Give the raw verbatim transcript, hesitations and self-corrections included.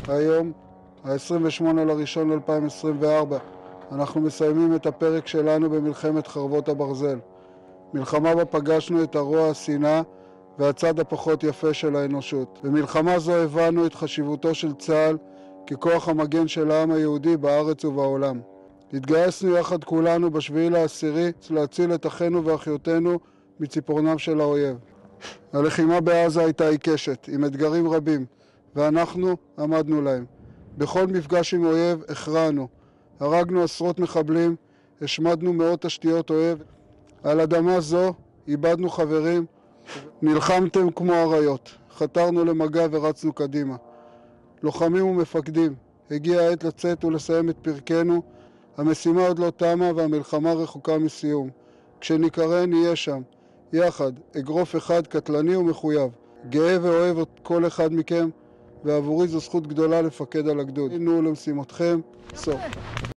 היום, ה-עשרים ושמונה לראשון אלפיים עשרים וארבע, אנחנו מסיימים את הפרק שלנו במלחמת חרבות הברזל. מלחמה בה פגשנו את הרוע, השנאה והצד הפחות יפה של האנושות. במלחמה זו הבנו את חשיבותו של צה"ל ככוח המגן של העם היהודי בארץ ובעולם. התגייסנו יחד כולנו בשביעי לעשירי להציל את אחינו ואחיותינו מציפורנם של האויב. הלחימה בעזה הייתה עיקשת, עם אתגרים רבים, ואנחנו עמדנו להם. בכל מפגש עם אויב הכרענו, הרגנו עשרות מחבלים, השמדנו מאות תשתיות אויב. על אדמה זו איבדנו חברים, נלחמתם כמו אריות, חתרנו למגע ורצנו קדימה. לוחמים ומפקדים, הגיעה העת לצאת ולסיים את פרקנו. המשימה עוד לא תמה והמלחמה רחוקה מסיום. כשנקרא נהיה שם, יחד, אגרוף אחד קטלני ומחויב. גאה ואוהב את כל אחד מכם, ועבורי זו זכות גדולה לפקד על הגדוד. הנה למשימתכם, סוף.